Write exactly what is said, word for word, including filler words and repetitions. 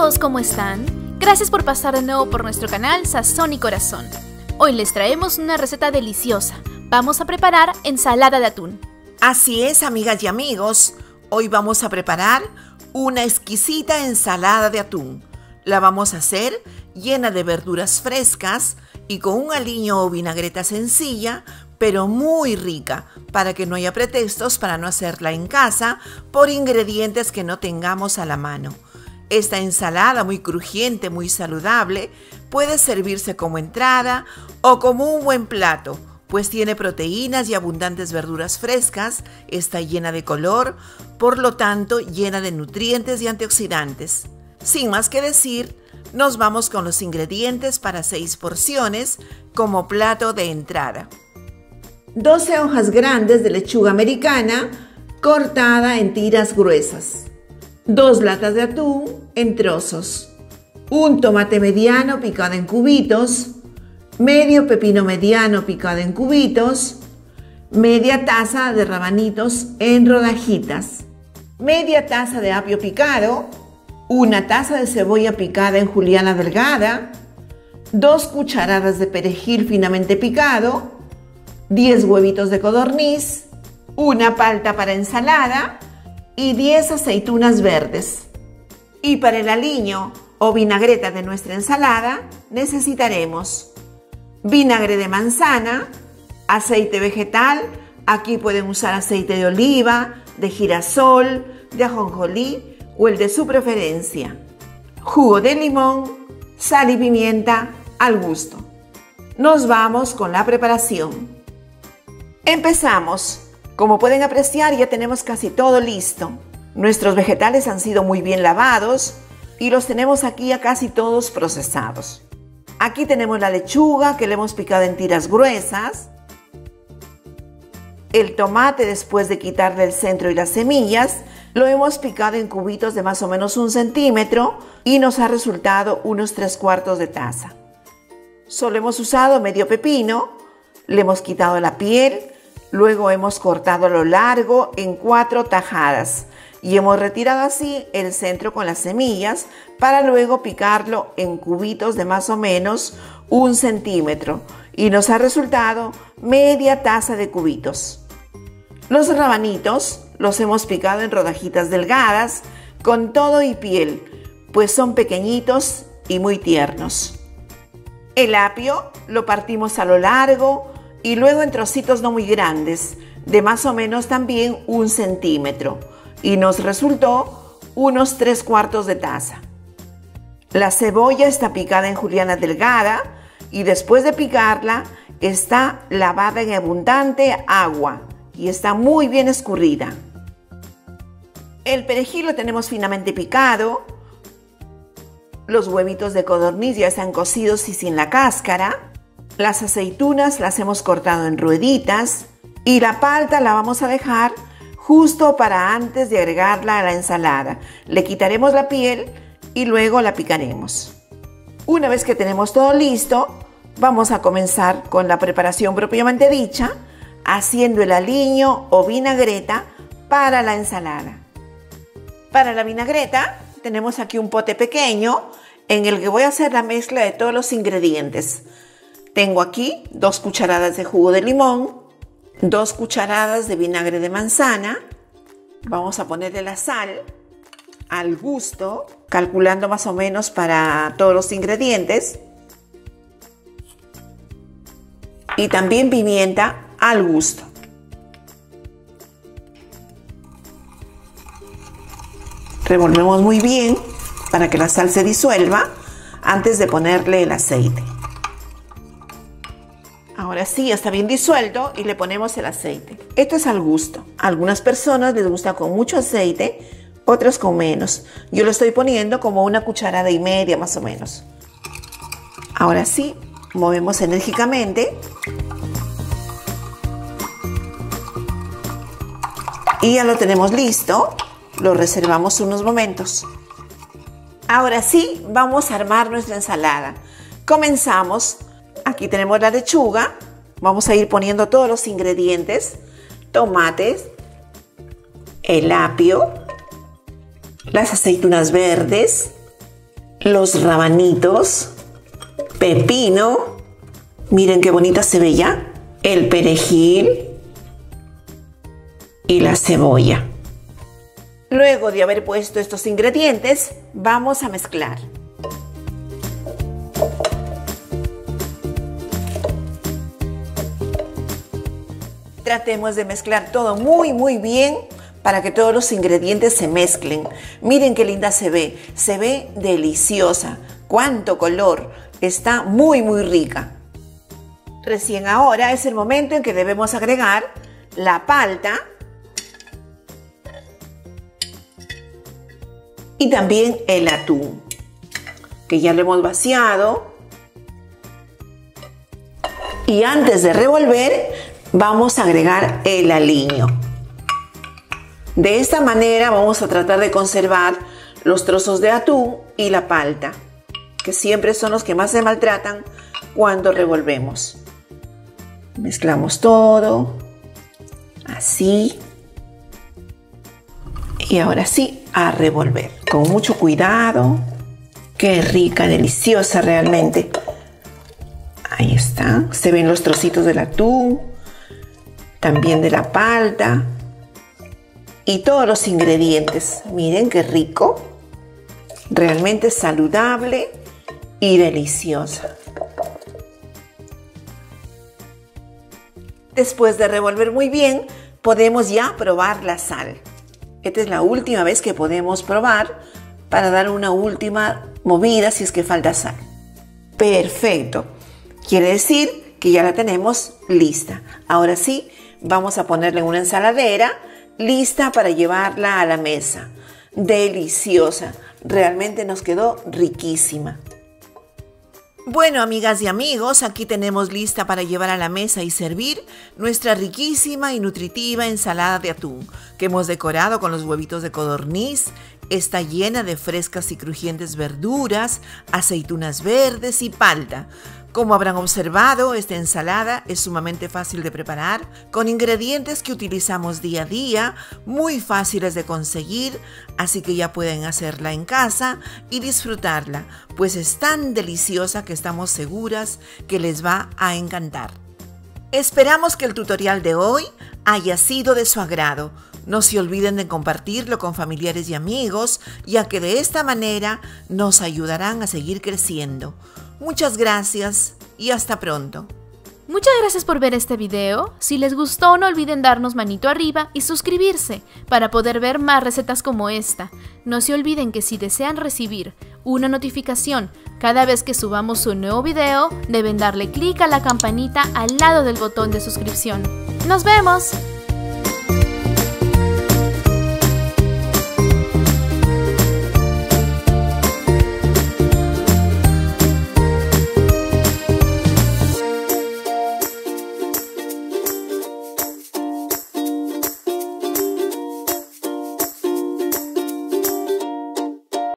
amigos, ¿cómo están? Gracias por pasar de nuevo por nuestro canal Sazón y Corazón. Hoy les traemos una receta deliciosa. Vamos a preparar ensalada de atún. Así es, amigas y amigos. Hoy vamos a preparar una exquisita ensalada de atún. La vamos a hacer llena de verduras frescas y con un aliño o vinagreta sencilla, pero muy rica, para que no haya pretextos para no hacerla en casa por ingredientes que no tengamos a la mano. Esta ensalada muy crujiente, muy saludable, puede servirse como entrada o como un buen plato, pues tiene proteínas y abundantes verduras frescas, está llena de color, por lo tanto llena de nutrientes y antioxidantes. Sin más que decir, nos vamos con los ingredientes para seis porciones como plato de entrada. doce hojas grandes de lechuga americana cortada en tiras gruesas. dos latas de atún en trozos. Un tomate mediano picado en cubitos. Medio pepino mediano picado en cubitos. Media taza de rabanitos en rodajitas. Media taza de apio picado. Una taza de cebolla picada en juliana delgada. Dos cucharadas de perejil finamente picado. diez huevitos de codorniz. Una palta para ensalada. Y diez aceitunas verdes. Y para el aliño o vinagreta de nuestra ensalada necesitaremos vinagre de manzana, aceite vegetal, aquí pueden usar aceite de oliva, de girasol, de ajonjolí o el de su preferencia, jugo de limón, sal y pimienta al gusto. Nos vamos con la preparación. Empezamos. Como pueden apreciar, ya tenemos casi todo listo. Nuestros vegetales han sido muy bien lavados y los tenemos aquí ya casi todos procesados. Aquí tenemos la lechuga que le hemos picado en tiras gruesas. El tomate, después de quitarle el centro y las semillas, lo hemos picado en cubitos de más o menos un centímetro y nos ha resultado unos tres cuartos de taza. Solo hemos usado medio pepino, le hemos quitado la piel. Luego hemos cortado a lo largo en cuatro tajadas y hemos retirado así el centro con las semillas para luego picarlo en cubitos de más o menos un centímetro y nos ha resultado media taza de cubitos. Los rabanitos los hemos picado en rodajitas delgadas con todo y piel, pues son pequeñitos y muy tiernos. El apio lo partimos a lo largo y luego en trocitos no muy grandes, de más o menos también un centímetro, y nos resultó unos tres cuartos de taza. La cebolla está picada en juliana delgada y después de picarla está lavada en abundante agua y está muy bien escurrida. El perejil lo tenemos finamente picado. Los huevitos de codorniz ya están cocidos y sin la cáscara. Las aceitunas las hemos cortado en rueditas y la palta la vamos a dejar justo para antes de agregarla a la ensalada. Le quitaremos la piel y luego la picaremos. Una vez que tenemos todo listo, vamos a comenzar con la preparación propiamente dicha, haciendo el aliño o vinagreta para la ensalada. Para la vinagreta tenemos aquí un pote pequeño en el que voy a hacer la mezcla de todos los ingredientes. Tengo aquí dos cucharadas de jugo de limón, dos cucharadas de vinagre de manzana. Vamos a ponerle la sal al gusto, calculando más o menos para todos los ingredientes. Y también pimienta al gusto. Revolvemos muy bien para que la sal se disuelva antes de ponerle el aceite. Ahora sí, ya está bien disuelto y le ponemos el aceite. Esto es al gusto. A algunas personas les gusta con mucho aceite, otras con menos. Yo lo estoy poniendo como una cucharada y media más o menos. Ahora sí, movemos enérgicamente. Y ya lo tenemos listo. Lo reservamos unos momentos. Ahora sí, vamos a armar nuestra ensalada. Comenzamos. Aquí tenemos la lechuga, vamos a ir poniendo todos los ingredientes, tomates, el apio, las aceitunas verdes, los rabanitos, pepino, miren qué bonita se ve ya, el perejil y la cebolla. Luego de haber puesto estos ingredientes, vamos a mezclar. Tratemos de mezclar todo muy muy bien para que todos los ingredientes se mezclen. Miren qué linda se ve, se ve deliciosa. Cuánto color, está muy muy rica. Recién ahora es el momento en que debemos agregar la palta y también el atún, que ya lo hemos vaciado. Y antes de revolver, vamos a agregar el aliño. De esta manera vamos a tratar de conservar los trozos de atún y la palta, que siempre son los que más se maltratan cuando revolvemos. Mezclamos todo, así. Y ahora sí, a revolver, con mucho cuidado. Qué rica, deliciosa realmente. Ahí está, se ven los trocitos del atún, también de la palta y todos los ingredientes. Miren qué rico, realmente saludable y deliciosa. Después de revolver muy bien, podemos ya probar la sal. Esta es la última vez que podemos probar para dar una última movida si es que falta sal. Perfecto, quiere decir que ya la tenemos lista. Ahora sí, vamos a ponerla en una ensaladera, lista para llevarla a la mesa. Deliciosa, realmente nos quedó riquísima. Bueno, amigas y amigos, aquí tenemos lista para llevar a la mesa y servir nuestra riquísima y nutritiva ensalada de atún, que hemos decorado con los huevitos de codorniz. Está llena de frescas y crujientes verduras, aceitunas verdes y palta. Como habrán observado, esta ensalada es sumamente fácil de preparar, con ingredientes que utilizamos día a día, muy fáciles de conseguir, así que ya pueden hacerla en casa y disfrutarla, pues es tan deliciosa que estamos seguras que les va a encantar. Esperamos que el tutorial de hoy haya sido de su agrado. No se olviden de compartirlo con familiares y amigos, ya que de esta manera nos ayudarán a seguir creciendo. Muchas gracias y hasta pronto. Muchas gracias por ver este video. Si les gustó, no olviden darnos manito arriba y suscribirse para poder ver más recetas como esta. No se olviden que si desean recibir una notificación cada vez que subamos un nuevo video, deben darle clic a la campanita al lado del botón de suscripción. ¡Nos vemos!